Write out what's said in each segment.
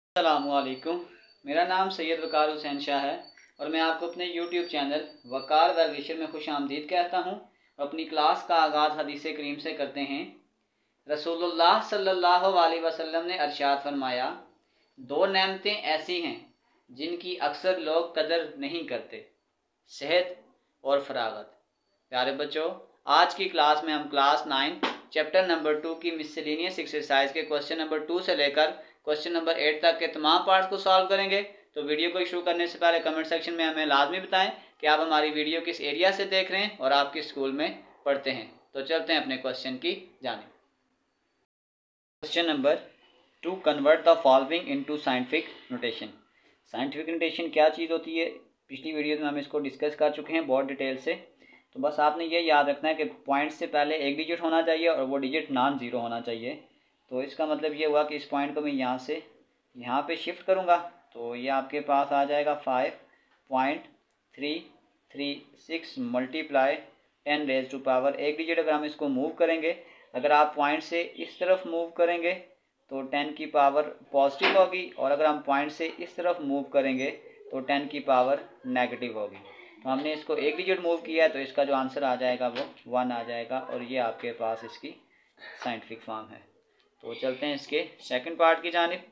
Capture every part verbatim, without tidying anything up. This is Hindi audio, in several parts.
अस्सलामुअलैकुम। मेरा नाम सैयद वकार हुसैन शाह है और मैं आपको अपने YouTube channel Waqar the Wisher में खुश आमदीद कहता हूँ। अपनी क्लास का आगाज़ हदीस करीम से करते हैं। रसूलुल्लाह सल्लल्लाहु अलैहि वसल्लम ने अरशाद फरमाया, दो नेमतें ऐसी हैं जिनकी अक्सर लोग कदर नहीं करते, सेहत और फरागत। प्यारे बच्चों, आज की क्लास में हम class nine chapter number two की मिसलेनियस एक्सरसाइज के क्वेश्चन नंबर टू से लेकर क्वेश्चन नंबर एट तक के तमाम पार्ट्स को सॉल्व करेंगे। तो वीडियो को शुरू करने से पहले कमेंट सेक्शन में हमें लाजमी बताएं कि आप हमारी वीडियो किस एरिया से देख रहे हैं और आप किस स्कूल में पढ़ते हैं। तो चलते हैं अपने क्वेश्चन की जानिब। Question number two, convert the following into scientific notation. Scientific notation क्या चीज़ होती है, पिछली वीडियो में हम इसको डिस्कस कर चुके हैं बहुत डिटेल से। तो बस आपने ये याद रखना है कि पॉइंट से पहले एक डिजिट होना चाहिए और वो डिजिट नॉन ज़ीरो होना चाहिए। तो इसका मतलब ये हुआ कि इस पॉइंट को मैं यहाँ से यहाँ पे शिफ्ट करूँगा तो ये आपके पास आ जाएगा five point three three six multiply ten raise to power एक डिजिट। अगर हम इसको मूव करेंगे, अगर आप पॉइंट से इस तरफ मूव करेंगे तो टेन की पावर पॉजिटिव होगी और अगर हम पॉइंट से इस तरफ मूव करेंगे तो टेन की पावर नेगेटिव होगी। तो हमने इसको एक डिजिट मूव किया है तो इसका जो आंसर आ जाएगा वो वन आ जाएगा और ये आपके पास इसकी साइंटिफिक फॉर्म है। तो चलते हैं इसके सेकंड पार्ट की जानिब।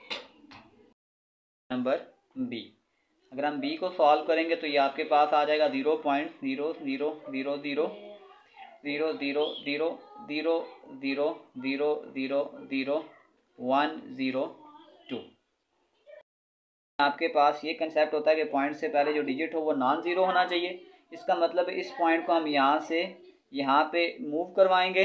नंबर बी, अगर हम बी को सॉल्व करेंगे तो ये आपके पास आ जाएगा zero point zero zero zero zero zero zero zero zero zero zero zero zero one zero two. आपके पास ये कंसेप्ट होता है कि पॉइंट से पहले जो डिजिट हो वो नॉन ज़ीरो होना चाहिए। इसका मतलब है इस पॉइंट को हम यहाँ से यहाँ पे मूव करवाएंगे।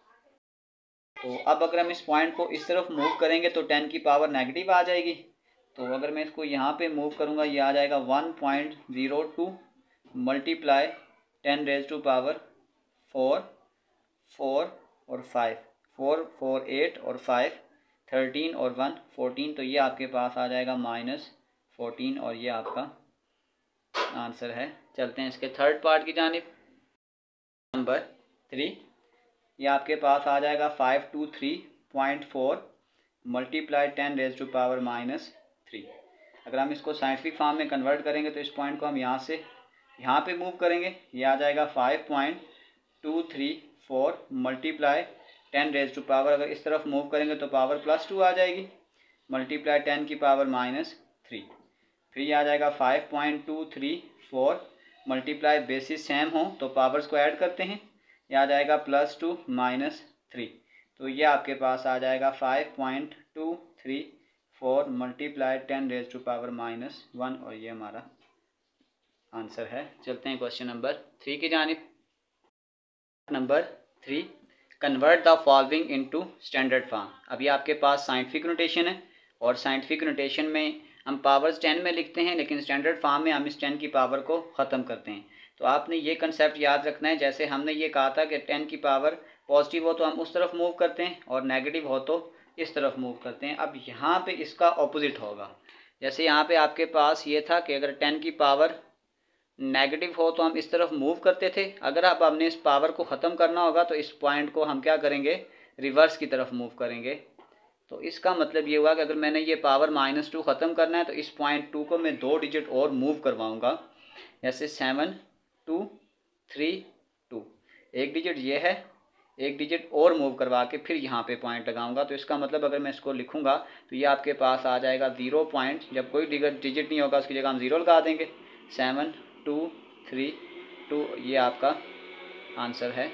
तो अब अगर हम इस पॉइंट को इस तरफ मूव करेंगे तो टेन की पावर नेगेटिव आ जाएगी। तो अगर मैं इसको यहाँ पे मूव करूँगा ये आ जाएगा one point zero two multiply ten raise to power four four और फाइव, फोर फोर एट और फाइव थर्टीन और वन फोर्टीन। तो ये आपके पास आ जाएगा माइनस फोर्टीन और ये आपका आंसर है। चलते हैं इसके थर्ड पार्ट की जानिब। नंबर थ्री, ये आपके पास आ जाएगा five two three point four multiply ten raise to power minus three. अगर हम इसको साइंटिफिक फॉर्म में कन्वर्ट करेंगे तो इस पॉइंट को हम यहाँ से यहाँ पे मूव करेंगे, ये आ जाएगा five point two three four multiply ten raise to power, अगर इस तरफ मूव करेंगे तो पावर प्लस टू आ जाएगी, मल्टीप्लाई टेन की पावर माइनस थ्री। फिर ये आ जाएगा five point two three four multiply bases same हो तो पावर्स को ऐड करते हैं, ये आ जाएगा प्लस टू माइनस थ्री। तो ये आपके पास आ जाएगा five point two three four multiply ten raise to power minus one और ये हमारा आंसर है। चलते हैं क्वेश्चन नंबर थ्री की जानिब। Number three, convert the following into standard form. अभी आपके पास साइंटिफिक नोटेशन है और साइंटिफिक नोटेशन में हम पावर्स टेन में लिखते हैं, लेकिन स्टैंडर्ड फॉर्म में हम इस टेन की पावर को ख़त्म करते हैं। तो आपने ये कंसेप्ट याद रखना है, जैसे हमने ये कहा था कि टेन की पावर पॉजिटिव हो तो हम उस तरफ मूव करते हैं और नेगेटिव हो तो इस तरफ मूव करते हैं। अब यहाँ पे इसका ऑपोजिट होगा। जैसे यहाँ पे आपके पास ये था कि अगर टेन की पावर नेगेटिव हो तो हम इस तरफ मूव करते थे। अगर अब हमने इस पावर को ख़त्म करना होगा तो इस पॉइंट को हम क्या करेंगे, रिवर्स की तरफ मूव करेंगे। तो इसका मतलब ये हुआ कि अगर मैंने ये पावर माइनस टू ख़त्म करना है तो इस पॉइंट टू को मैं दो डिजिट और मूव करवाऊँगा, जैसे सेवन टू थ्री टू, एक डिजिट ये है, एक डिजिट और मूव करवा के फिर यहाँ पे पॉइंट लगाऊंगा। तो इसका मतलब अगर मैं इसको लिखूंगा तो ये आपके पास आ जाएगा ज़ीरो पॉइंट, जब कोई डिजिट नहीं होगा उसकी जगह हम ज़ीरो लगा देंगे, सेवन टू थ्री टू, ये आपका आंसर है।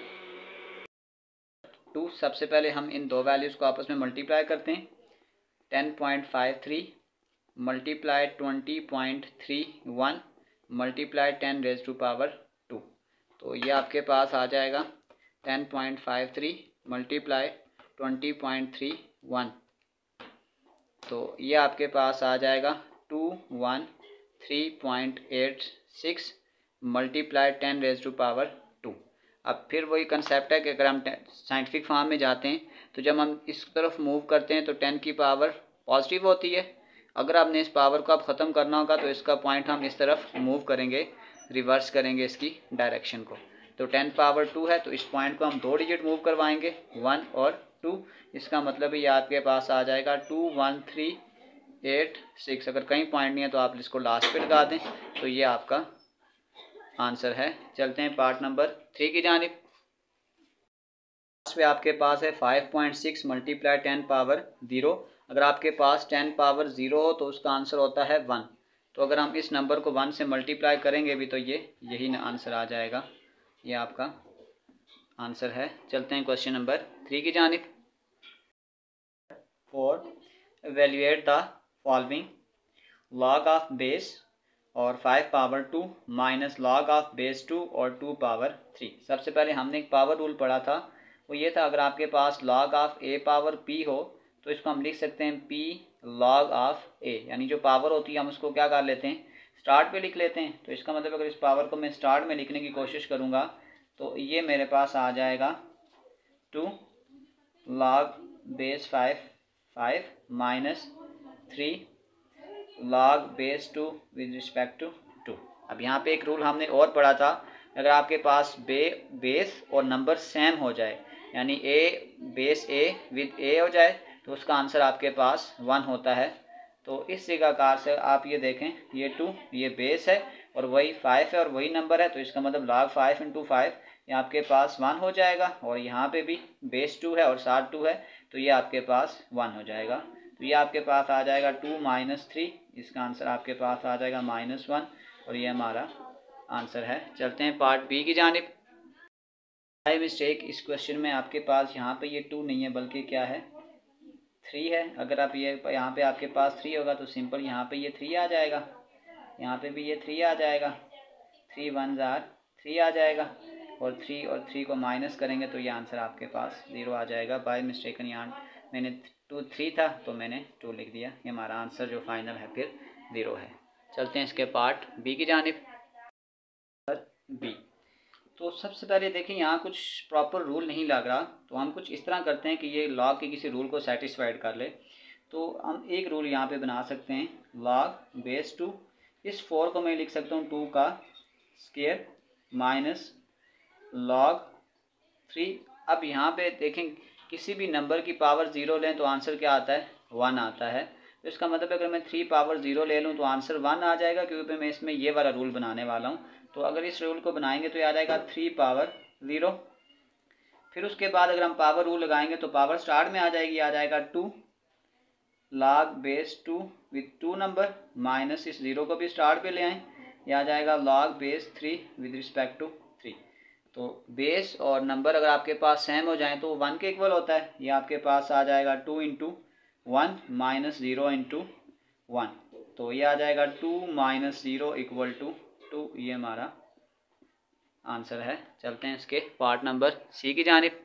टू, सबसे पहले हम इन दो वैल्यूज़ को आपस में मल्टीप्लाई करते हैं। Ten point five three multiply twenty point three one multiply ten raise to power two. तो ये आपके पास आ जाएगा ten point five three multiply twenty point three one. तो ये आपके पास आ जाएगा two one three point eight six multiply ten raise to power two. अब फिर वही कंसेप्ट है कि अगर हम साइंटिफिक फॉर्म में जाते हैं तो जब हम इस तरफ मूव करते हैं तो टेन की पावर पॉजिटिव होती है। अगर आपने इस पावर को अब ख़त्म करना होगा तो इसका पॉइंट हम इस तरफ मूव करेंगे, रिवर्स करेंगे इसकी डायरेक्शन को। तो टेन पावर टू है तो इस पॉइंट को हम दो डिजिट मूव करवाएंगे, वन और टू। इसका मतलब ये आपके पास आ जाएगा two one three eight six. अगर कहीं पॉइंट नहीं है तो आप इसको लास्ट पे लगा दें, तो ये आपका आंसर है। चलते हैं पार्ट नंबर थ्री की जानिब। पे आपके पास है five point six multiply ten power zero. अगर आपके पास टेन पावर ज़ीरो हो तो उसका आंसर होता है वन। तो अगर हम इस नंबर को वन से मल्टीप्लाई करेंगे भी तो ये यही आंसर आ जाएगा, ये आपका आंसर है। चलते हैं क्वेश्चन नंबर थ्री की जानिब। Four evaluate the following log of base और five power two minus log of base two और टू पावर थ्री। सबसे पहले हमने एक पावर रूल पढ़ा था, वो ये था अगर आपके पास log of a power p हो तो इसको हम लिख सकते हैं p log ऑफ a, यानी जो पावर होती है हम उसको क्या कर लेते हैं, स्टार्ट पे लिख लेते हैं। तो इसका मतलब अगर इस पावर को मैं स्टार्ट में लिखने की कोशिश करूँगा तो ये मेरे पास आ जाएगा two log base five five minus three log base two with respect to two. अब यहाँ पे एक रूल हमने और पढ़ा था, अगर आपके पास बे बेस और नंबर सेम हो जाए, यानी a base a with a हो जाए, तो उसका आंसर आपके पास वन होता है। तो इस जगह से आप ये देखें, ये टू ये बेस है और वही फाइव है और वही नंबर है, तो इसका मतलब log फाइव इंटू फाइव ये आपके पास वन हो जाएगा। और यहाँ पे भी बेस टू है और साथ टू है, तो ये आपके पास वन हो जाएगा। तो ये आपके पास आ जाएगा टू माइनस थ्री, इसका आंसर आपके पास आ जाएगा माइनस वन, और ये हमारा आंसर है। चलते हैं पार्ट बी की जानिब। बाय मिस्टेक इस क्वेश्चन में आपके पास यहाँ पे ये टू नहीं है बल्कि क्या है, थ्री है। अगर आप ये यहाँ पे आपके पास थ्री होगा तो सिंपल यहाँ पे ये थ्री आ जाएगा, यहाँ पे भी ये थ्री आ जाएगा, थ्री वन जार थ्री आ जाएगा, और थ्री और थ्री को माइनस करेंगे तो ये आंसर आपके पास ज़ीरो आ जाएगा। बाय मिस्टेकन यहाँ मैंने टू थ्री था तो मैंने टू लिख दिया, ये हमारा आंसर जो फाइनल है फिर ज़ीरो है। चलते हैं इसके पार्ट बी की जानिब। बी, तो सबसे पहले देखें यहाँ कुछ प्रॉपर रूल नहीं लग रहा, तो हम कुछ इस तरह करते हैं कि ये लॉग के किसी रूल को सेटिस्फाइड कर ले। तो हम एक रूल यहाँ पे बना सकते हैं, लॉग बेस टू, इस फोर को मैं लिख सकता हूँ टू का स्क्वायर माइनस लॉग थ्री। अब यहाँ पे देखें किसी भी नंबर की पावर ज़ीरो लें तो आंसर क्या आता है, वन आता है। तो इसका मतलब अगर मैं थ्री पावर ज़ीरो ले लूँ तो आंसर वन आ जाएगा, क्योंकि मैं इसमें ये वाला रूल बनाने वाला हूँ। तो अगर इस रूल को बनाएंगे तो ये आ जाएगा थ्री पावर ज़ीरो। फिर उसके बाद अगर हम पावर रूल लगाएंगे तो पावर स्टार्ट में आ जाएगी, आ जाएगा two log base two with two number minus इस ज़ीरो को भी स्टार्ट पे ले आएँ, ये आ जाएगा log base three with respect to three. तो बेस और नंबर अगर आपके पास सेम हो जाएं तो वन के इक्वल होता है, ये आपके पास आ जाएगा two into one minus zero into one, तो ये आ जाएगा two minus zero equal to two, ये हमारा आंसर है। चलते हैं इसके पार्ट नंबर सी की जानिब।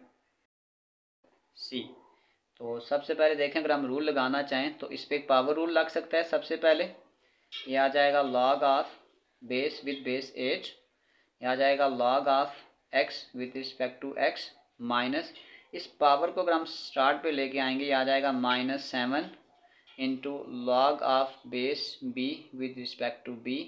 सी, तो सबसे पहले देखें अगर हम रूल लगाना चाहें तो इस पर एक पावर रूल लग सकता है। सबसे पहले ये आ जाएगा log of base with base eight, ये आ जाएगा log of x with respect to x minus इस पावर को अगर हम स्टार्ट पे लेके आएंगे, ये आ जाएगा minus seven into log of base b with respect to b.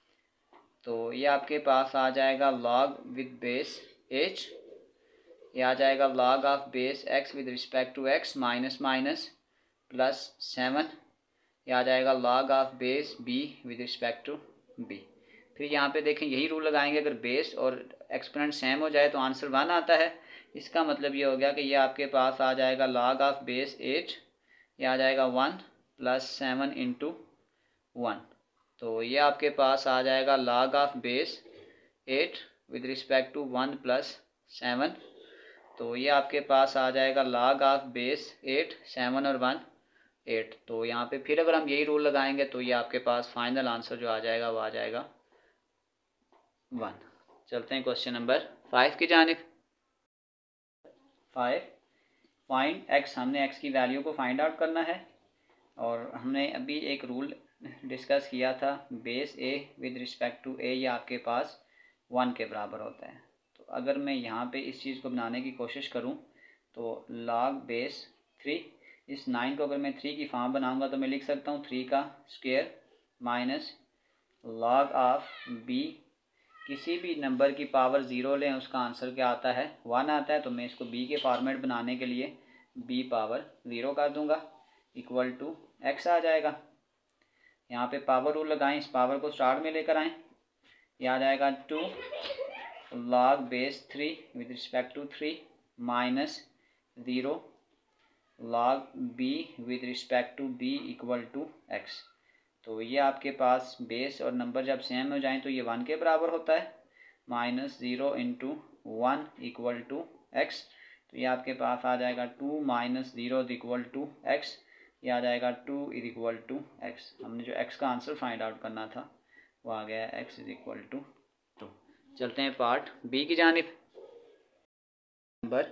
तो ये आपके पास आ जाएगा लॉग विद बेस एच, ये आ जाएगा log of base x with respect to x minus minus plus seven, ये आ जाएगा log of base b with respect to b. फिर यहाँ पे देखें यही रूल लगाएंगे, अगर बेस और एक्सपोनेंट सेम हो जाए तो आंसर वन आता है। इसका मतलब ये हो गया कि ये आपके पास आ जाएगा लॉग ऑफ बेस एट, ये आ जाएगा one plus seven into one, तो ये आपके पास आ जाएगा log of base eight with respect to one plus seven, तो ये आपके पास आ जाएगा log of base eight, seven और वन एट। तो यहाँ पे फिर अगर हम यही रूल लगाएंगे तो ये आपके पास फाइनल आंसर जो आ जाएगा वो आ जाएगा वन। चलते हैं क्वेश्चन नंबर फाइव की जानिब। फाइव, फाइंड एक्स, हमने एक्स की वैल्यू को फाइंड आउट करना है, और हमने अभी एक रूल डिस्कस किया था, base a with respect to a ये आपके पास वन के बराबर होता है। तो अगर मैं यहाँ पे इस चीज़ को बनाने की कोशिश करूँ तो लॉग बेस थ्री, इस नाइन को अगर मैं थ्री की फॉर्म बनाऊँगा तो मैं लिख सकता हूँ थ्री का square minus log of b, किसी भी नंबर की पावर ज़ीरो लें उसका आंसर क्या आता है, वन आता है। तो मैं इसको बी के फॉर्मेट बनाने के लिए बी पावर ज़ीरो कर दूंगा, इक्वल टू एक्स आ जाएगा। यहाँ पे पावर रूल लगाएं, इस पावर को स्टार्ट में लेकर आएँ, ये आ जाएगा two log base three with respect to three minus zero log b with respect to b equal to x. तो ये आपके पास बेस और नंबर जब सेम हो जाएं तो ये वन के बराबर होता है, minus zero into one equal to x. तो ये आपके पास आ जाएगा two minus zero is equal to x, ये आ जाएगा two is equal to x. हमने जो एक्स का आंसर फाइंड आउट करना था वो आ गया x is equal to two. चलते हैं पार्ट बी की जानिब, नंबर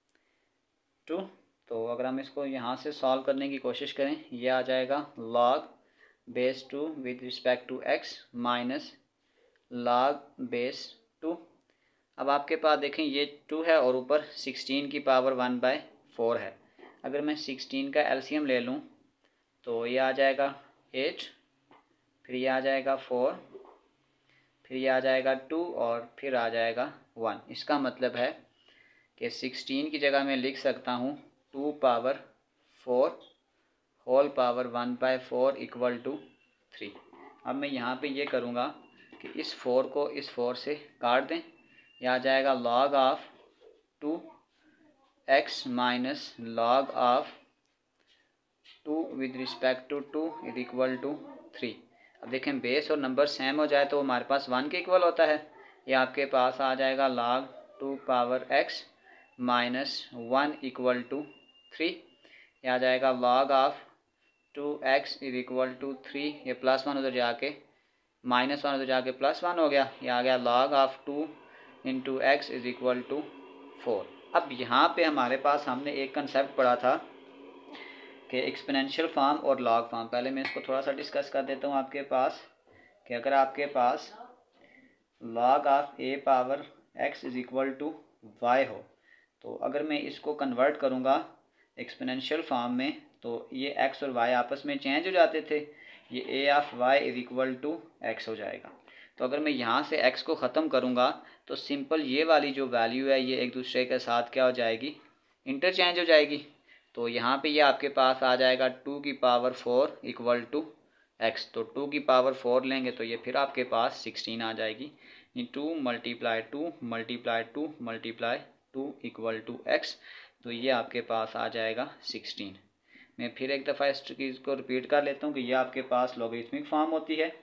टू। तो अगर हम इसको यहाँ से सॉल्व करने की कोशिश करें, ये आ जाएगा log base two with respect to x minus log base two. अब आपके पास देखें ये टू है और ऊपर सिक्सटीन की पावर वन बाय फोर है। अगर मैं सिक्सटीन का एलसीएम ले लूँ तो ये आ जाएगा एट, फिर ये आ जाएगा फोर, फिर ये आ जाएगा टू और फिर आ जाएगा वन। इसका मतलब है कि सिक्सटीन की जगह मैं लिख सकता हूँ two power four whole power one by four equal to three. अब मैं यहाँ पे ये करूँगा कि इस फोर को इस फोर से काट दें, ये आ जाएगा log of two x minus log of two with respect to two is equal to three. अब देखें बेस और नंबर सेम हो जाए तो हमारे पास वन के इक्वल होता है। ये आपके पास आ जाएगा log two power x minus one equal to three. ये आ जाएगा log of two x is equal to three, ये प्लस वन उधर जाके माइनस वन उधर जाके प्लस वन हो गया, ये आ गया log of two into x is equal to four. अब यहाँ पे हमारे पास हमने एक कंसेप्ट पढ़ा था कि एक्सपोनेंशियल फॉर्म और लॉग फॉर्म। पहले मैं इसको थोड़ा सा डिस्कस कर देता हूँ आपके पास कि अगर आपके पास log of a power x is equal to y हो तो अगर मैं इसको कन्वर्ट करूँगा एक्सपोनेंशियल फॉर्म में तो ये एक्स और वाई आपस में चेंज हो जाते थे, ये a of y is equal to x हो जाएगा। तो अगर मैं यहाँ से एक्स को ख़त्म करूँगा तो सिंपल ये वाली जो वैल्यू है ये एक दूसरे के साथ क्या हो जाएगी, इंटरचेंज हो जाएगी। तो यहाँ पे ये आपके पास आ जाएगा टू की power four equal to x. तो टू की पावर फोर लेंगे तो ये फिर आपके पास सिक्सटीन आ जाएगी। ये two multiply two multiply two multiply two equal to x, तो ये आपके पास आ जाएगा सिक्सटीन। मैं फिर एक दफ़ा इस चीज़ को रिपीट कर लेता हूँ कि ये आपके पास लॉगरिथमिक फॉर्म होती है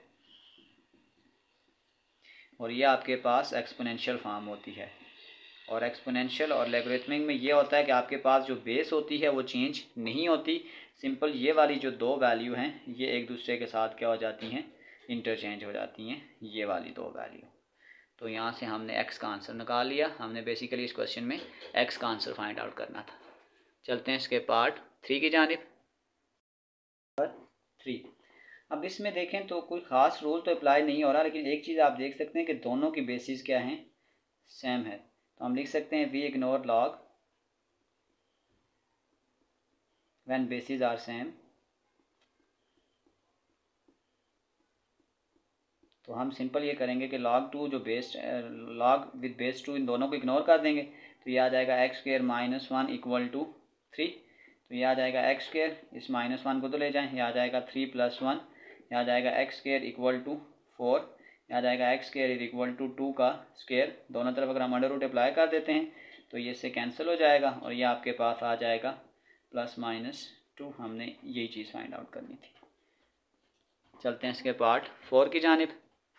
और ये आपके पास एक्सपोनेंशियल फॉर्म होती है। और एक्सपोनेंशियल और लॉगरिथमिक में ये होता है कि आपके पास जो बेस होती है वो चेंज नहीं होती, सिंपल ये वाली जो दो वैल्यू हैं ये एक दूसरे के साथ क्या हो जाती हैं, इंटरचेंज हो जाती हैं, ये वाली दो वैल्यू। तो यहाँ से हमने एक्स का आंसर निकाल लिया। हमने बेसिकली इस क्वेश्चन में एक्स का आंसर फाइंड आउट करना था। चलते हैं इसके पार्ट थ्री की जानिब। थ्री, अब इसमें देखें तो कोई ख़ास रूल तो अप्लाई नहीं हो रहा, लेकिन एक चीज़ आप देख सकते हैं कि दोनों की बेसिस क्या हैं, सेम है। तो हम लिख सकते हैं we ignore log when basis are same. तो हम सिंपल ये करेंगे कि लॉग टू जो base log with base two इन दोनों को इग्नोर कर देंगे तो ये आ जाएगा x square minus one equal to three. तो ये आ जाएगा एक्स स्क्वायर, इस माइनस वन को तो ले जाएं, ये आ जाएगा थ्री प्लस वन, ये आ जाएगा x square equal to four, ये आ जाएगा x square is equal to two का स्क्वायर। दोनों तरफ अगर हम अंडर रूट अप्लाई कर देते हैं तो ये इससे कैंसिल हो जाएगा और ये आपके पास आ जाएगा प्लस माइनस टू। हमने यही चीज़ फाइंड आउट करनी थी। चलते हैं इसके पार्ट फोर की जानिब।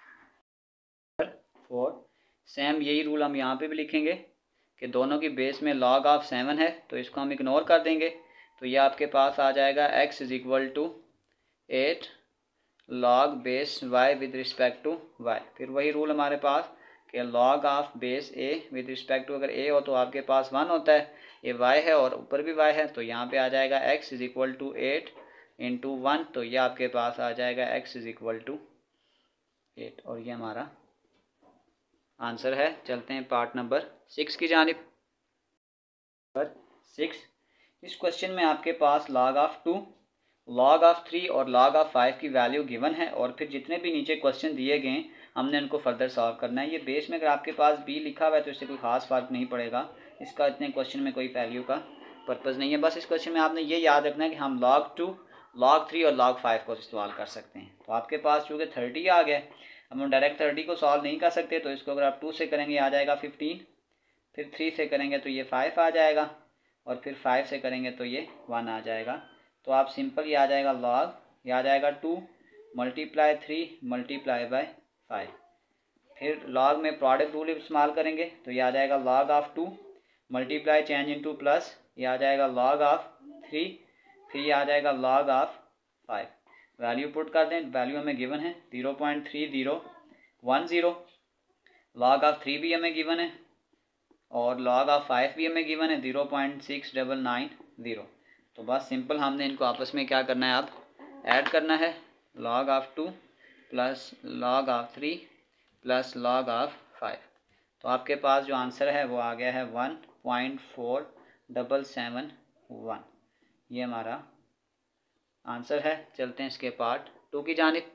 फोर, सेम यही रूल हम यहाँ पे भी लिखेंगे कि दोनों की बेस में लॉग ऑफ सेवन है तो इसको हम इग्नोर कर देंगे। तो ये आपके पास आ जाएगा x is equal to eight log base y with respect to y। फिर वही रूल हमारे पास कि log of base a with respect to, अगर a हो तो आपके पास वन होता है, ये y है और ऊपर भी y है, तो यहाँ पे आ जाएगा x is equal to eight into one. तो ये आपके पास आ जाएगा x is equal to eight और ये हमारा आंसर है। चलते हैं पार्ट नंबर सिक्स की जानिब। नंबर सिक्स, इस क्वेश्चन में आपके पास log of two, log of three और लॉग ऑफ फाइव की वैल्यू गिवन है और फिर जितने भी नीचे क्वेश्चन दिए गए हमने उनको फर्दर सॉल्व करना है। ये बेस में अगर आपके पास बी लिखा हुआ है तो इससे कोई ख़ास फ़र्क नहीं पड़ेगा, इसका इतने क्वेश्चन में कोई वैल्यू का पर्पज़ नहीं है। बस इस क्वेश्चन में आपने ये याद रखना है कि हम लॉग टू, लॉग थ्री और लॉग फाइव को इस्तेमाल कर सकते हैं। तो आपके पास चूँकि थर्टी आ गया, अब हम डायरेक्ट थर्टी को सॉल्व नहीं कर सकते, तो इसको अगर आप टू से करेंगे आ जाएगा फिफ्टीन, फिर थ्री से करेंगे तो ये फाइव आ जाएगा, और फिर फाइव से करेंगे तो ये वन आ जाएगा। तो आप सिंपल ये आ जाएगा लॉग, ये आ जाएगा two multiply three multiply by five. फिर लॉग में प्रोडक्ट रूल इस्तेमाल करेंगे तो ये आ जाएगा log of two multiply change into plus, ये आ जाएगा लॉग ऑफ थ्री, फिर ये आ जाएगा log of five. Value put कर दें, वैल्यू हमें गिवन है zero point three zero one zero, log of three भी हमें गिवन है और लॉग ऑफ फाइव भी हमें गिवन है zero point six double nine zero. तो बस सिंपल हमने इनको आपस में क्या करना है, अब ऐड करना है, log of two plus log of three plus log of five. तो आपके पास जो आंसर है वो आ गया है one point four double seven one, ये हमारा आंसर है। चलते हैं इसके पार्ट टू की जानिब।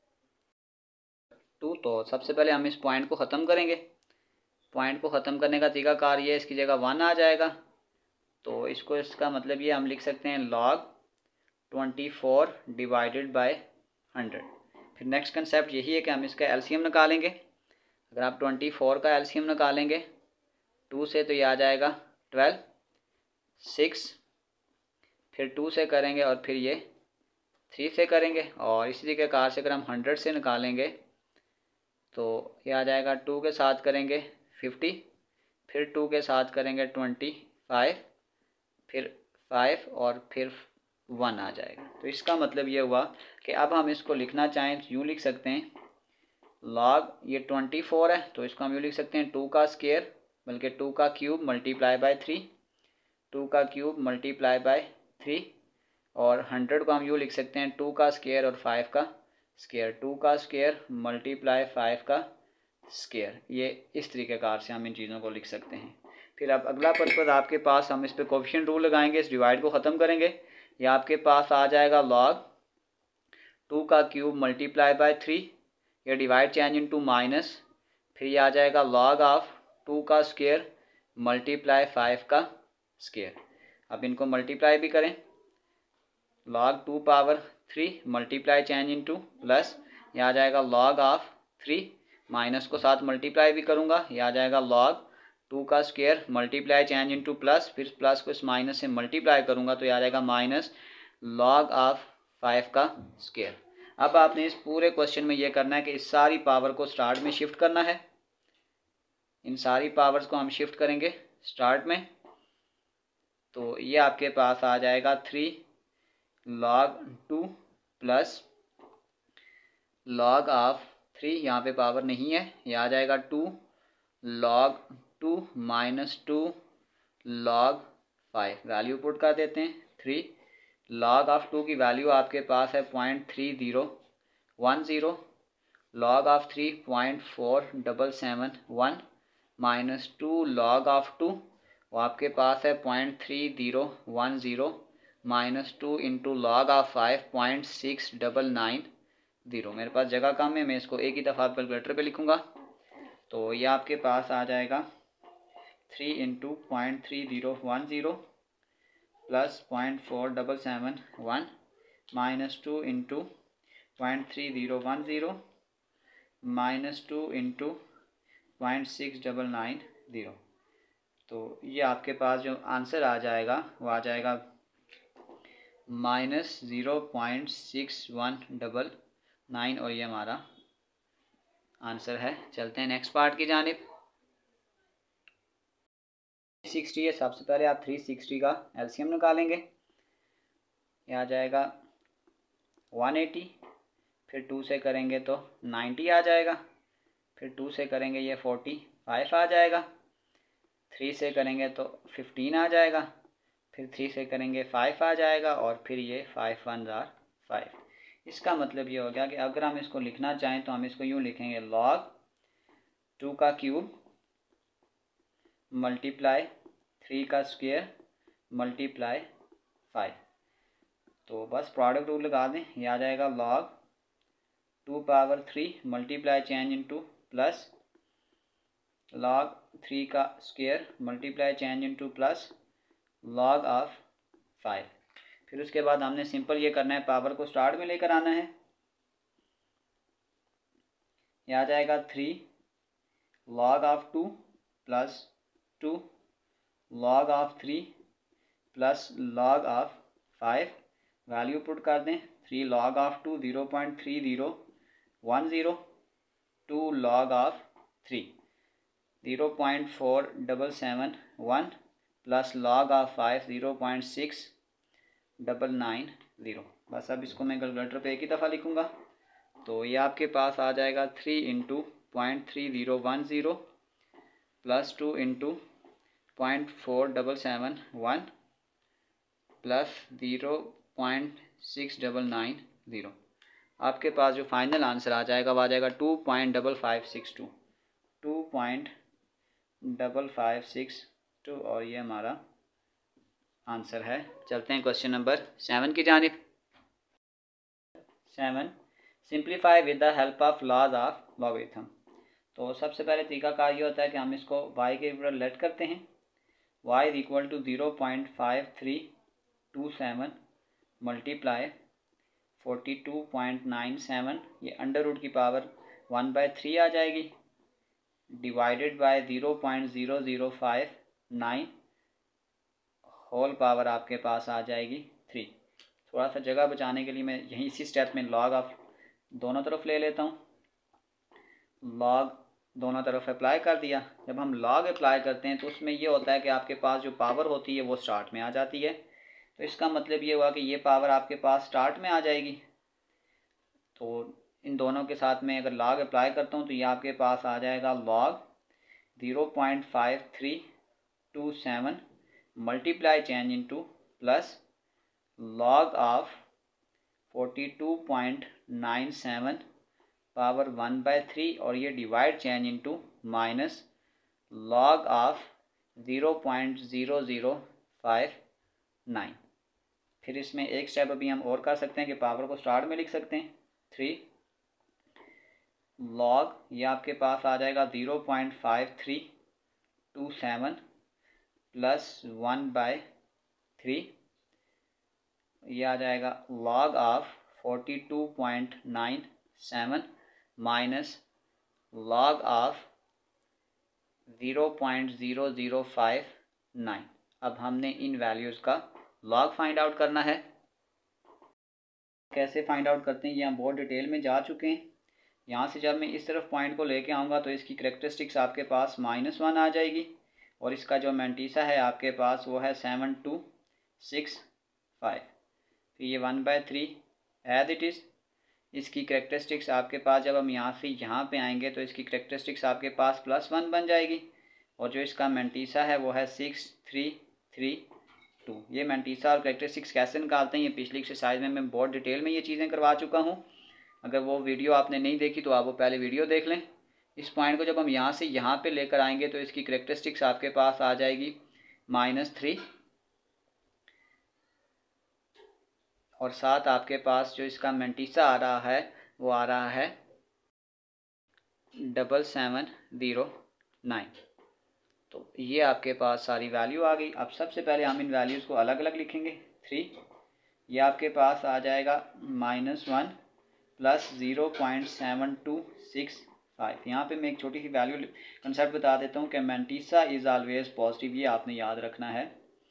टू तो सबसे पहले हम इस पॉइंट को ख़त्म करेंगे। पॉइंट को ख़त्म करने का तरीकाकार ये है, इसकी जगह वन आ जाएगा, तो इसको इसका मतलब ये हम लिख सकते हैं log twenty four divided by hundred. फिर नेक्स्ट कंसेप्ट यही है कि हम इसका एलसीएम निकालेंगे। अगर आप ट्वेंटी फोर का एलसीएम निकालेंगे टू से तो ये आ जाएगा ट्वेल्व, सिक्स, फिर टू से करेंगे और फिर ये थ्री से करेंगे, और इसी तरीके कार से अगर हम हंड्रेड से निकालेंगे तो ये आ जाएगा टू के साथ करेंगे फिफ्टी, फिर टू के साथ करेंगे ट्वेंटी फाइव, फिर फाइव और फिर वन आ जाएगा। तो इसका मतलब ये हुआ कि अब हम इसको लिखना चाहें तो यूँ लिख सकते हैं, लॉग ये ट्वेंटी फोर है तो इसको हम यूँ लिख सकते हैं टू का स्केयर, बल्कि टू का cube multiply by three, two का क्यूब मल्टीप्लाई बाय थ्री, और हंड्रेड को हम यूँ लिख सकते हैं टू का स्केयर और फाइव का स्केयर, टू का स्केयर मल्टीप्लाई फाइव का स्केयर। ये इस तरीके कार से हम इन चीज़ों को लिख सकते हैं। फिर अब अगला पर्पज़ आपके पास, हम इस पर कोफिशिएंट रूल लगाएंगे, इस डिवाइड को ख़त्म करेंगे। ये आपके पास आ जाएगा लॉग टू का क्यूब मल्टीप्लाई बाय थ्री, ये divide change into minus, फिर ये आ जाएगा लॉग ऑफ टू का स्केयर मल्टीप्लाई फाइव का स्केयर। अब इनको मल्टीप्लाई भी करें, log two power three multiply change into plus, ये आ जाएगा लॉग ऑफ थ्री, माइनस को साथ मल्टीप्लाई भी करूँगा, ये आ जाएगा लॉग टू का square multiply change into plus, फिर प्लस को इस माइनस से मल्टीप्लाई करूँगा तो ये आ जाएगा माइनस लॉग ऑफ फाइव का स्क्वायर। अब आपने इस पूरे क्वेश्चन में ये करना है कि इस सारी पावर को स्टार्ट में शिफ्ट करना है। इन सारी पावर्स को हम शिफ्ट करेंगे स्टार्ट में, तो ये आपके पास आ जाएगा three log two plus log of three, यहाँ पे पावर नहीं है, ये आ जाएगा two log two minus two log five. Value put कर देते हैं, थ्री लॉग ऑफ टू की वैल्यू आपके पास है point three zero one zero, log of three point four double seven one, minus two log of two वो आपके पास है point three zero one zero, minus two into log of five point six double nine zero. मेरे पास जगह कम है, मैं इसको एक ही दफ़ा कैलकुलेटर पे लिखूँगा, तो ये आपके पास आ जाएगा three into point three zero one zero plus point four double seven one minus two into point three zero one zero minus two into point six double nine zero. तो ये आपके पास जो आंसर आ जाएगा वो आ जाएगा minus zero point six one double nine, और ये हमारा आंसर है। चलते हैं नेक्स्ट पार्ट की जानिब। सिक्सटी है, सबसे पहले आप थ्री सिक्सटी का एलसीएम निकालेंगे, ये आ जाएगा वन एटी, फिर टू से करेंगे तो नाइन्टी आ जाएगा, फिर टू से करेंगे ये फोर्टी फाइव आ जाएगा, थ्री से करेंगे तो फिफ्टीन आ जाएगा, फिर थ्री से करेंगे फाइव आ जाएगा, और फिर ये फाइव वन ज़ार फाइव। इसका मतलब ये हो गया कि अगर हम इसको लिखना चाहें तो हम इसको यूँ लिखेंगे लॉग टू का क्यूब मल्टीप्लाई थ्री का स्क्वायर मल्टीप्लाई फाइव। तो बस प्रोडक्ट रूल लगा दें, ये आ जाएगा log two power three multiply change into plus log three का square multiply change into plus log of five. फिर उसके बाद हमने सिंपल ये करना है, पावर को स्टार्ट में लेकर आना है, ये आ जाएगा three log of two plus two log of three plus log of five. Value put कर दें, three log of two zero point three zero one zero, two log of three zero point four double seven one plus log of five zero point six double nine zero. बस अब इसको मैं कैलकुलेटर पे एक ही दफ़ा लिखूँगा, तो ये आपके पास आ जाएगा three into point three zero one zero plus two into point four double seven one plus zero point six double nine zero. आपके पास जो फाइनल आंसर आ जाएगा वो आ जाएगा two point double five six two two point double five six two और ये हमारा आंसर है। चलते हैं क्वेश्चन नंबर सेवन की जानिब। Seven, simplify with the help of laws of logarithm. तो सबसे पहले तरीकाकार ये होता है कि हम इसको y के ऊपर लेट करते हैं। y is equal to zero point five three two seven multiply forty two point nine seven, ये अंडर रूट की पावर वन बाई थ्री आ जाएगी, divided by zero point zero zero five nine, whole power आपके पास आ जाएगी थ्री। थोड़ा सा जगह बचाने के लिए मैं यहीं इसी स्टेप में लॉग ऑफ दोनों तरफ ले लेता हूँ। लॉग दोनों तरफ अप्लाई कर दिया। जब हम लॉग अप्लाई करते हैं तो उसमें ये होता है कि आपके पास जो पावर होती है वो स्टार्ट में आ जाती है। तो इसका मतलब ये हुआ कि ये पावर आपके पास स्टार्ट में आ जाएगी। तो इन दोनों के साथ में अगर लॉग अप्लाई करता हूँ तो ये आपके पास आ जाएगा log zero point five three two seven multiply change into plus log of forty two point nine seven power one by three और ये divide change into minus log of zero point zero zero five nine. फिर इसमें एक स्टेप अभी हम और कर सकते हैं कि पावर को स्टार्ट में लिख सकते हैं। थ्री लॉग ये आपके पास आ जाएगा zero point five three two seven plus one by three, ये आ जाएगा log of forty two point nine seven minus log of zero point zero zero five nine. अब हमने इन वैल्यूज़ का लॉग फाइंड आउट करना है। कैसे फाइंड आउट करते हैं ये हम बहुत डिटेल में जा चुके हैं। यहाँ से जब मैं इस तरफ पॉइंट को लेके आऊँगा तो इसकी करेक्टरिस्टिक्स आपके पास माइनस वन आ जाएगी और इसका जो मैंटीसा है आपके पास वो है सेवन टू सिक्स फाइव। तो ये one by three as it is. इसकी करेक्टरिस्टिक्स आपके पास जब हम यहाँ से यहाँ पे आएंगे तो इसकी करेक्टरिस्टिक्स आपके पास प्लस वन बन जाएगी और जो इसका मैंटीसा है वो है सिक्स थ्री थ्री टू। ये मैंटीसा और करेक्टरिस्टिक्स कैसे निकालते हैं ये पिछली एक्सरसाइज में मैं बहुत डिटेल में ये चीज़ें करवा चुका हूँ। अगर वो वीडियो आपने नहीं देखी तो आप वो पहले वीडियो देख लें। इस पॉइंट को जब हम यहाँ से यहाँ पे लेकर आएंगे तो इसकी करेक्टरिस्टिक्स आपके पास आ जाएगी माइनस थ्री और साथ आपके पास जो इसका मैंटीसा आ रहा है वो आ रहा है डबल सेवन ज़ीरो नाइन। तो ये आपके पास सारी वैल्यू आ गई। अब सबसे पहले हम इन वैल्यूज़ को अलग अलग लिखेंगे। थ्री ये आपके पास आ जाएगा minus one plus zero point seven two six five. यहाँ पे मैं एक छोटी सी वैल्यू कंसेप्ट बता देता हूँ कि मैंटीसा इज़ ऑलवेज पॉजिटिव, ये आपने याद रखना है।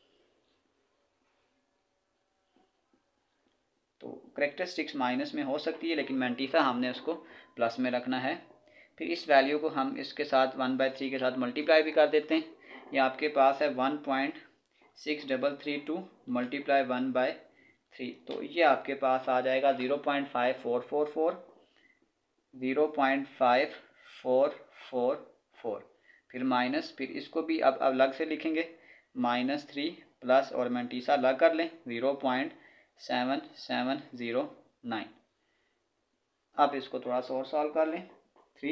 तो करेक्टरिस्टिक्स माइनस में हो सकती है लेकिन मैंटीसा हमने उसको प्लस में रखना है। फिर इस वैल्यू को हम इसके साथ वन बाई थ्री के साथ मल्टीप्लाई भी कर देते हैं। ये आपके पास है one point six double three two multiply one by three. तो ये आपके पास आ जाएगा zero point five four four four zero point five four four four फिर माइनस, फिर इसको भी अब अलग से लिखेंगे माइनस थ्री प्लस और मैंटीसा अलग कर लें zero point seven seven zero nine. अब इसको थोड़ा सा और सॉल्व कर लें। थ्री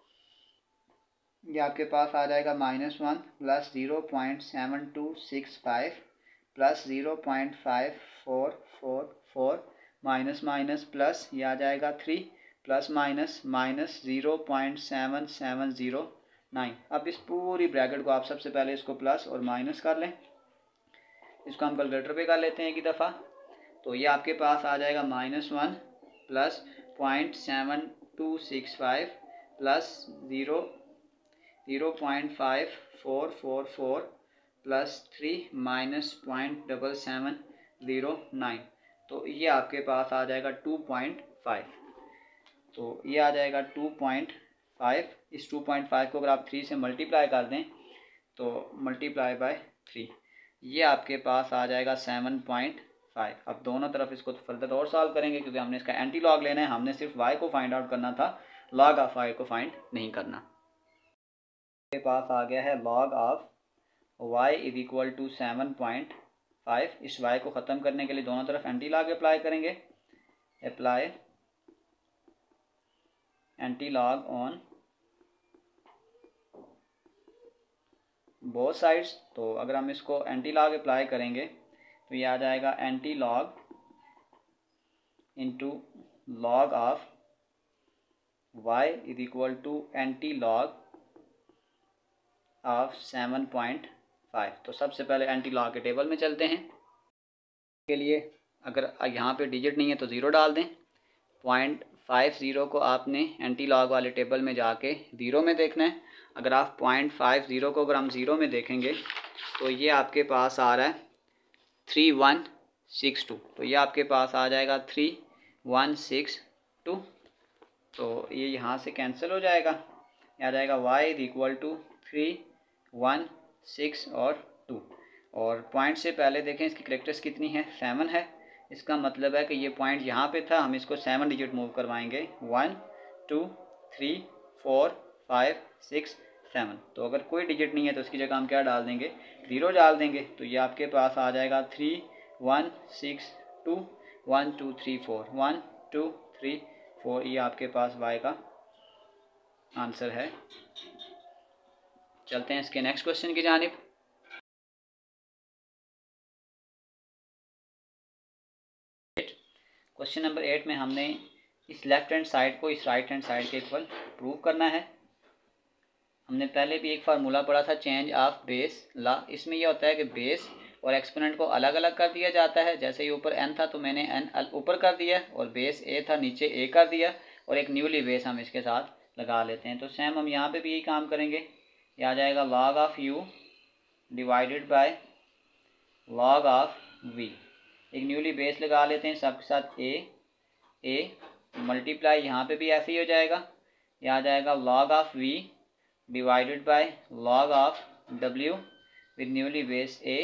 ये आपके पास आ जाएगा minus one plus zero point seven two six five plus zero point five four four four minus minus plus, ये आ जाएगा three plus minus minus zero point seven seven zero nine. अब इस पूरी ब्रैकेट को आप सबसे पहले इसको प्लस और माइनस कर लें। इसको हम कैलकुलेटर पे कर लेते हैं एक ही दफ़ा। तो ये आपके पास आ जाएगा minus one plus point seven two six five plus zero zero point five four four four plus three minus point double seven zero nine, तो ये आपके पास आ जाएगा टू पॉइंट फाइव। तो ये आ जाएगा टू पॉइंट फाइव। इस टू पॉइंट फाइव को अगर आप थ्री से मल्टीप्लाई कर दें तो मल्टीप्लाई बाय थ्री, ये आपके पास आ जाएगा सेवन पॉइंट फाइव। अब दोनों तरफ इसको फर्दर और सॉल्व करेंगे क्योंकि हमने इसका एंटी लॉग लेना है, हमने सिर्फ y को फाइंड आउट करना था, लॉग ऑफ y को फाइंड नहीं करना। आपके पास आ गया है log of y is equal to seven point five. इस y को ख़त्म करने के लिए दोनों तरफ एंटी लॉग अप्लाई करेंगे, apply anti log on both sides. तो अगर हम इसको एंटी लॉग अप्लाई करेंगे तो ये आ जाएगा anti log into log of y is equal to anti log of seven point five. तो सबसे पहले एंटी लॉग के टेबल में चलते हैं। के लिए अगर यहाँ पे डिजिट नहीं है तो ज़ीरो डाल दें। पॉइंट फाइव ज़ीरो को आपने एंटी लॉग वाले टेबल में जाके ज़ीरो में देखना है। अगर आप पॉइंट फाइव ज़ीरो को अगर हम ज़ीरो में देखेंगे तो ये आपके पास आ रहा है थ्री वन सिक्स टू, तो ये आपके पास आ जाएगा थ्री वन सिक्स टू। तो ये यहाँ से कैंसिल हो जाएगा, आ जाएगा y is equal to three one six और टू। और पॉइंट से पहले देखें इसकी करेक्टर्स कितनी है, सेवन है। इसका मतलब है कि ये पॉइंट यहाँ पे था, हम इसको सेवन डिजिट मूव करवाएंगे, one two three four five six seven. तो अगर कोई डिजिट नहीं है तो इसकी जगह हम क्या डाल देंगे, ज़ीरो डाल देंगे। तो ये आपके पास आ जाएगा three one six two one two three four, one two three four, ये आपके पास y का आंसर है। चलते हैं इसके नेक्स्ट क्वेश्चन की जानिब। क्वेश्चन नंबर एट में हमने इस लेफ्ट हैंड साइड को इस राइट हैंड साइड के इक्वल प्रूव करना है। हमने पहले भी एक फार्मूला पढ़ा था चेंज ऑफ बेस ला। इसमें यह होता है कि बेस और एक्सपोनेंट को अलग अलग कर दिया जाता है। जैसे ये ऊपर n था तो मैंने n ऊपर कर दिया, और बेस a था नीचे a कर दिया, और एक न्यूली बेस हम इसके साथ लगा लेते हैं। तो सेम हम यहाँ पे भी यही काम करेंगे। ये आ जाएगा log of u divided by log of v। एक न्यूली बेस लगा लेते हैं सबके साथ a a मल्टीप्लाई, यहाँ पे भी ऐसे ही हो जाएगा। ये आ जाएगा log of v divided by log of w with newly base a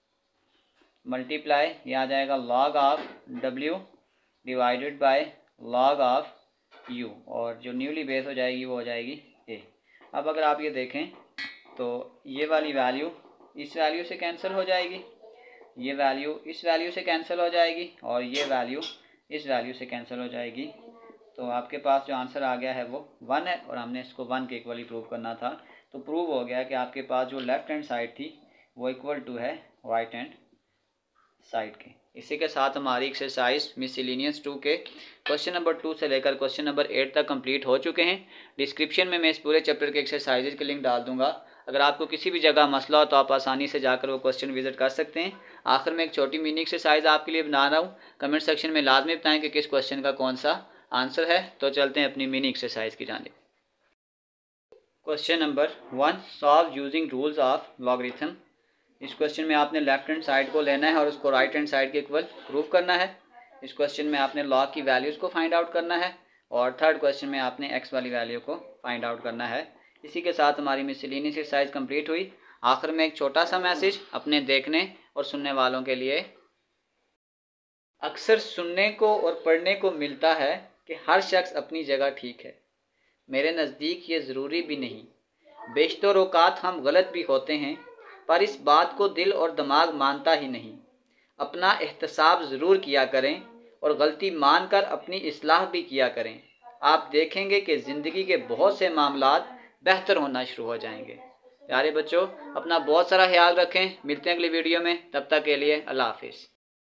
multiply, ये आ जाएगा log of w divided by log of u, और जो न्यूली बेस हो जाएगी वो हो जाएगी a। अब अगर आप ये देखें तो ये वाली वैल्यू इस वैल्यू से कैंसिल हो जाएगी, ये वैल्यू इस वैल्यू से कैंसिल हो जाएगी, और ये वैल्यू इस वैल्यू से कैंसिल हो जाएगी। तो आपके पास जो आंसर आ गया है वो वन है, और हमने इसको वन के इक्वली प्रूव करना था। तो प्रूव हो गया कि आपके पास जो लेफ्ट हैंड साइड थी वो इक्वल टू है राइट हैंड साइड के। इसी के साथ हमारी एक्सरसाइज मिसलेनियस टू के क्वेश्चन नंबर टू से लेकर क्वेश्चन नंबर एट तक कंप्लीट हो चुके हैं। डिस्क्रिप्शन में मैं इस पूरे चैप्टर के एक्सरसाइजेज के लिंक डाल दूंगा। अगर आपको किसी भी जगह मसला हो तो आप आसानी से जाकर वो क्वेश्चन विजिट कर सकते हैं। आखिर में एक छोटी मिनी एक्सरसाइज आपके लिए बना रहा हूँ, कमेंट सेक्शन में लाजमी बताएं कि किस क्वेश्चन का कौन सा आंसर है। तो चलते हैं अपनी मिनी एक्सरसाइज की जानिब। Question number one, solve using rules of logarithm. इस क्वेश्चन में आपने लेफ्ट हैंड साइड को लेना है और उसको राइट हैंड साइड के इक्वल प्रूव करना है। इस क्वेश्चन में आपने लॉग की वैल्यूज़ को फाइंड आउट करना है, और थर्ड क्वेश्चन में आपने एक्स वाली वैल्यू को फाइंड आउट करना है। इसी के साथ हमारी मिसलेनियस एक्सरसाइज कंप्लीट हुई। आखिर में एक छोटा सा मैसेज अपने देखने और सुनने वालों के लिए। अक्सर सुनने को और पढ़ने को मिलता है कि हर शख्स अपनी जगह ठीक है। मेरे नज़दीक ये ज़रूरी भी नहीं। बेशतर औक़ात हम गलत भी होते हैं, पर इस बात को दिल और दिमाग मानता ही नहीं। अपना एहतसाब ज़रूर किया करें और गलती मानकर अपनी इस्लाह भी किया करें। आप देखेंगे कि ज़िंदगी के बहुत से मामलात बेहतर होना शुरू हो जाएंगे। प्यारे बच्चों, अपना बहुत सारा ख्याल रखें। मिलते हैं अगली वीडियो में, तब तक के लिए अल्लाह हाफिज़।